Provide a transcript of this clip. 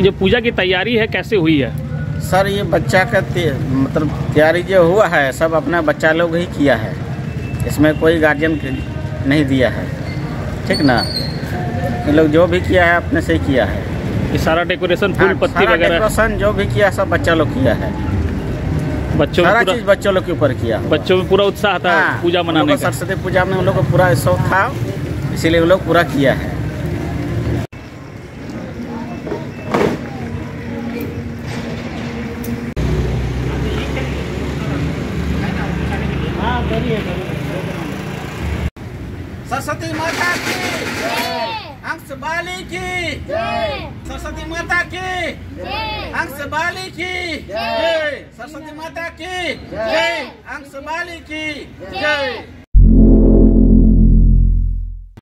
जो पूजा की तैयारी है कैसे हुई है? सर ये बच्चा का मतलब तैयारी जो हुआ है सब अपना बच्चा लोग ही किया है, इसमें कोई गार्जियन नहीं दिया है, ठीक ना। ये लोग जो भी किया है अपने से ही किया है। ये सारा डेकोरेशन फूल पत्ती वगैरह डेकोरेशन जो भी किया सब बच्चा लोग किया है। बच्चों सारा चीज बच्चों लोग के ऊपर किया। बच्चों में पूरा उत्साह था पूजा मनाने का। सरस्वती पूजा में उन लोग को पूरा शौक था, इसीलिए वो लोग पूरा किया है। सरस्वती माता की हंस बाली की, सरस्वती माता की हंस बाली की, सरस्वती माता की हंस बाली की जय।